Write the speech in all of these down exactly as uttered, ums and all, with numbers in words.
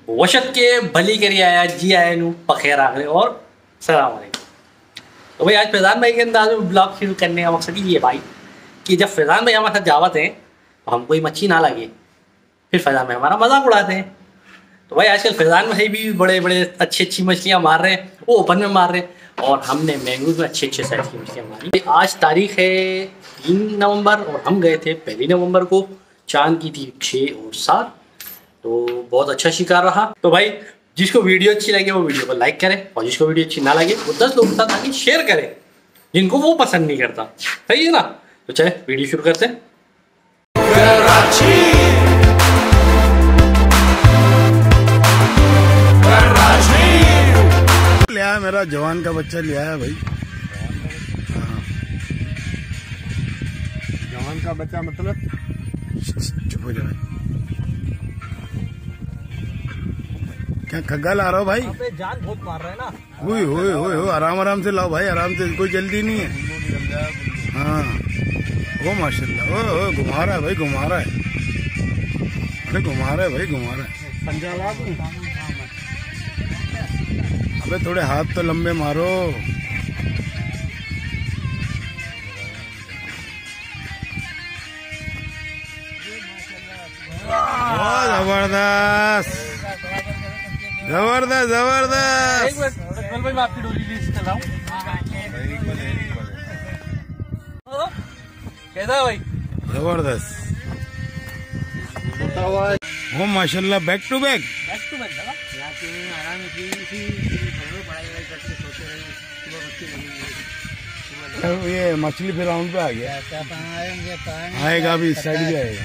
वशत के भली करी आया जी आया नू पखेर आगरे और सलाम अलैकुम। तो भाई आज फैज़ान भाई के अंदाज में ब्लॉग शुरू करने का मकसद ये भाई कि जब फैज़ान भाई हमारे साथ जावत हैं तो हम कोई मच्छी ना लगे, फिर फैज़ान भाई हमारा मजाक उड़ाते हैं। तो भाई आजकल फैज़ान भाई भी बड़े बड़े अच्छी अच्छी मछलियाँ मार रहे हैं, वो ओपन में मार रहे हैं और हमने मैंगरोव में अच्छे अच्छे साइज की मछलियाँ मारी। आज तारीख है तीन नवंबर और हम गए थे पहली नवंबर को। चांद की थी छः और सात, तो बहुत अच्छा शिकार रहा। तो भाई जिसको वीडियो अच्छी लगे वो वीडियो को लाइक करे और जिसको वीडियो अच्छी ना लगे वो दस लोगों के साथ आगे शेयर करे जिनको वो पसंद नहीं करता, सही है ना। तो चले वीडियो शुरू करते हैं। लिया मेरा जवान का बच्चा लिया है भाई। हाँ। जवान का बच्चा मतलब चुप हो जाए। क्या खग्गा ला रहा हो भाई? जान बहुत मार रहा है ना। हुई हुई हुई हो आराम आराम से लाओ भाई, आराम से, कोई जल्दी नहीं है। हाँ ओ माशाल्लाह, ओ ओ घुमा रहा है भाई, घुमा रहा है, अरे घुमा रहा है भाई, घुमा रहा है। पंजाब अबे थोड़े हाथ तो लंबे मारो। जबरदस्त जबरदस्त जबरदस्त। भाई मैं आपकी डोली लिस्ट कर रहा हूँ। कैसा भाई? जबरदस्त ओ माशाल्लाह, back to back back to back लगा। ये मछली फिर राउंड पे आ गया, आएगा अभी इस साइड भी आएगा।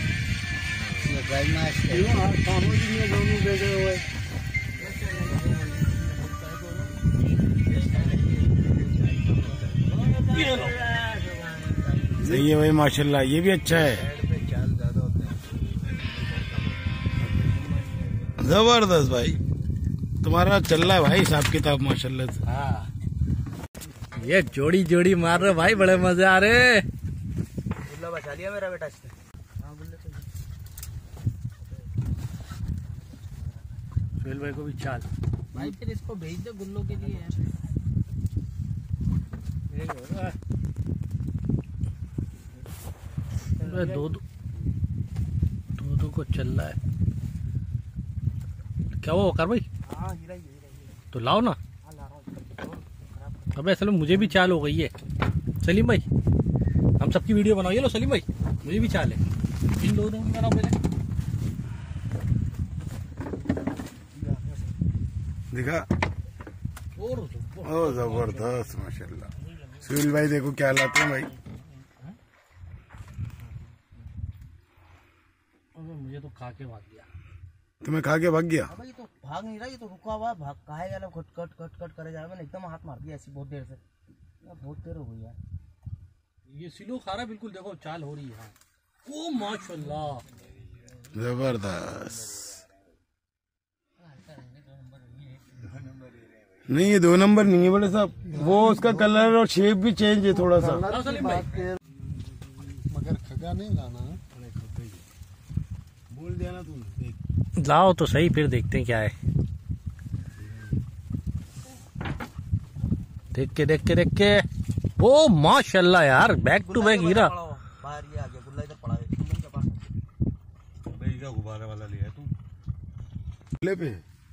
सही है भाई माशाल्लाह, ये भी अच्छा है। जबरदस्त भाई, तुम्हारा चल रहा है भाई हिसाब किताब माशाल्लाह से। हाँ ये जोड़ी जोड़ी मार रहे भाई, बड़े मजे आ रहे। बचा लिया मेरा बेटा इसने। सुहेल भाई को भी चाल भाई, फिर इसको भेज दो गुल्लो के लिए। दो दो दो दो को चल रहा है क्या वो कर भाई? तो लाओ ना। अबे असल में मुझे भी चाल हो गई है सलीम भाई, हम सबकी वीडियो बनाओ। लो सलीम भाई मुझे भी चाल है, इन दोनों की बनाओ पहले। दिखा ओ जबरदस्त माशाल्लाह। सुहेल भाई देखो क्या लाते हैं भाई। मुझे तो खा के भाग गया। तुम्हें खा के भाग गया? भाई तो भाग नहीं रहा, ये तो रुका हुआ भाग कहा गया, कट कट कट कट करे जा रहा। मैंने एकदम हाथ मार दिया ऐसी बहुत देर से, बहुत देर हो गई यार। ये सिलो खा रहा है बिल्कुल, देखो चाल हो रही है। ओ माशाल्लाह जबरदस्त। नहीं ये दो नंबर नहीं है बड़े साहब, वो उसका कलर और शेप भी चेंज है थोड़ा सा। मगर खगा नहीं लाना, बोल देना तुम। लाओ तो सही, फिर देखते हैं क्या है। देख के देख के देख के ओ माशाल्लाह यार, बैक टू बैक हीरा। बाहर ये आ गया गुल्ला, इधर पड़ा है तुम के पास। भाई का गुब्बारे वाला लिया तू ले पे।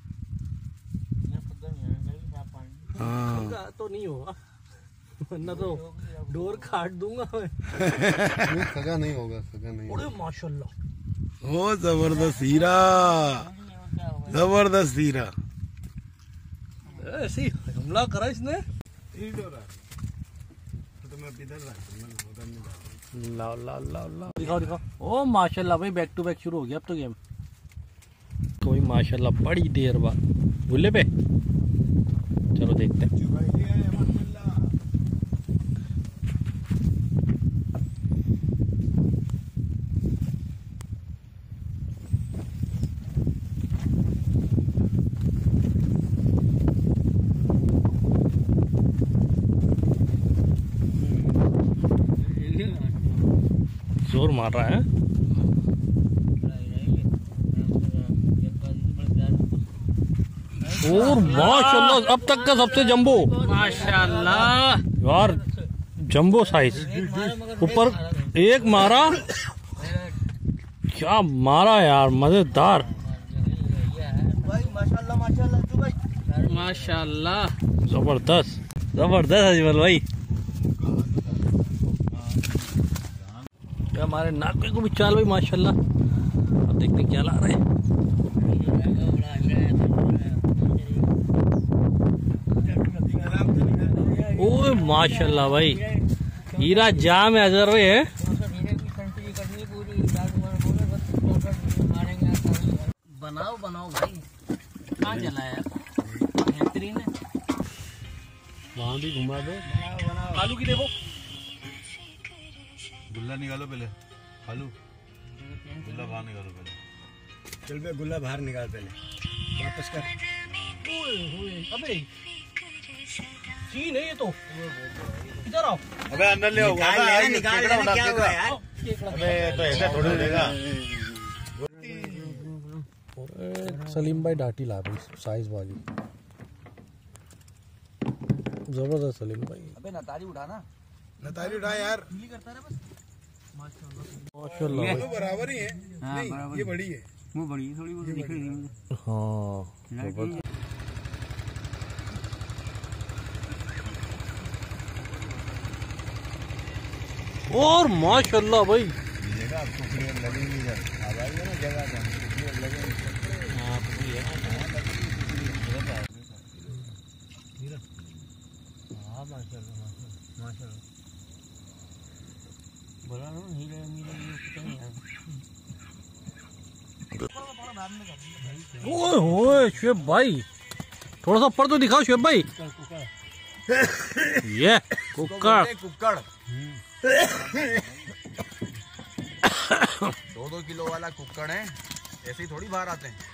हाँ तो नहीं होगा वरना तो डोर काट दूंगा मैं। खगा नहीं होगा, खगा नहीं होगा। माशाल्लाह ओ जबरदस्त हीरा, जबरदस्त हीरा। ऐसे हमला करा इसने। लाओ लाओ लाओ लाओ, दिखाओ दिखाओ। ओ माशाल्लाह भाई, बैक टू बैक शुरू हो गया अब तो गेम। कोई माशाल्लाह बड़ी देर बाद भूले पे। चलो देखते हैं। जोर मार रहा है। और माशाल्लाह अब तक का सबसे जंबो माशाल्लाह यार, जंबो साइज। ऊपर एक मारा, क्या मारा यार, मजेदार। भाई माशाल्लाह माशाल्लाह तू भाई माशाल्लाह, जबरदस्त जबरदस्त अजमल भाई। क्या हमारे नाके को भी चाल भाई माशाल्लाह। अब देखते क्या ला रहे हैं। ओए माशाल्लाह भाई, हीरा जाम है अजहर भाई है। बनाओ बनाओ भाई, कहाँ चला यार बेहतरीन है। वहाँ भी घुमा दो। आलू की देखो, गुल्ला निकालो पहले, आलू गुल्ला बाहर निकालो पहले। चल बे, गुल्ला बाहर निकाल पहले, वापस कर। अबे सीन है ये तो, इधर आओ। अबे अंदर ले आओ, निकाल लेना, निकाल लेना, क्या हुआ यार? अबे तो ऐसे थोड़ी हो जाएगा। सलीम भाई डाटी ला भाई साइज वाली, जबरदस्त सलीम भाई। अबे नतारी उठाना, नतारी उठा यार, करता रहा बस। माशाल्लाह भाई। तो बराबर ही है। हाँ, नहीं, ये बड़ी है। वो बड़ी है थोड़ी, वो दिख रही है मुझे। हाँ जबरदस्त। और माशाल्लाह भाई, जगह टुकड़े लगेंगे इधर, अब आइए ना जगह पे टुकड़े लगेंगे। हाँ माशाल्लाह माशाल्लाह, बोला ना हीरे मीरे ये कुछ नहीं है। ओए होए शुएब भाई, थोड़ा सा ऊपर तो दिखाओ शुएब भाई। ये कुक्कड़, कुक्कड़ दो दो किलो वाला कुक्कड़ है, ऐसे ही थोड़ी बाहर आते हैं।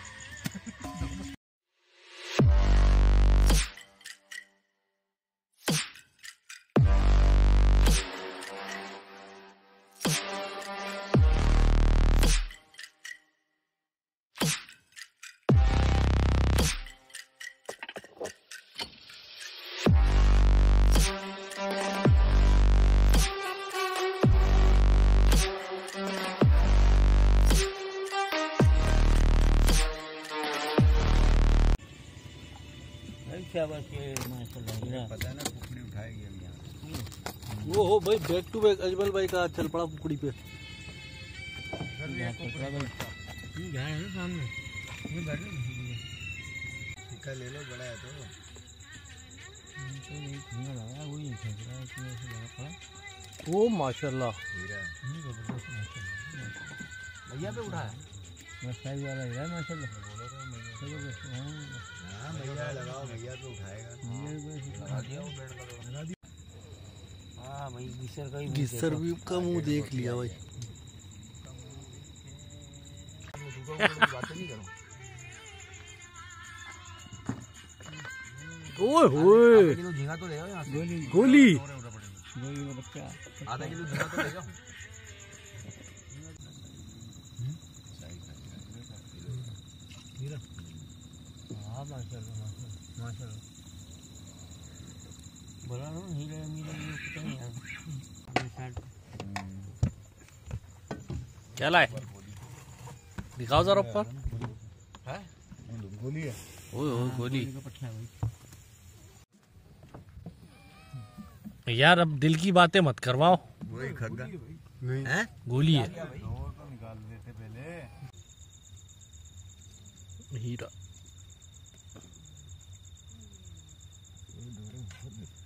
क्या बात है माशाल्लाह, हीरा पता है ना, कुकड़ी उठाएगी अभी यहाँ। वो हो भाई, बैक टू बैक अजमल भाई का चल पड़ा कुकड़ी पे। सामने ये बैठ टिक्का ले लो, बड़ा है तो। ओ माशाल्लाह, हीरा भैया पे उठाया साइज वाला हीरा माशाल्लाह। हाँ भैया लगाओ, भैया तो उठाएगा। हाँ भाई, गिसर का ही गिस्सर भी का मुंह देख लिया भाई। बातें नहीं करो। ओए होए, किलो झींगा तो ले जाओ यहाँ से। गोली गोली का बच्चा। आधा किलो झींगा तो ले जाओ। हाँ माशाल्लाह माशाल्लाह माशाल्लाह, बोला ना हीरे मीरे ये कुछ नहीं है। क्या लाए, दिखाओ जरा ऊपर। गोली है। ओए ओए गोली का पट्टा है भाई। यार, अब दिल की बातें मत करवाओ। वही खग्गा नहीं, गोली है, तो निकाल देते पहले। हीरा।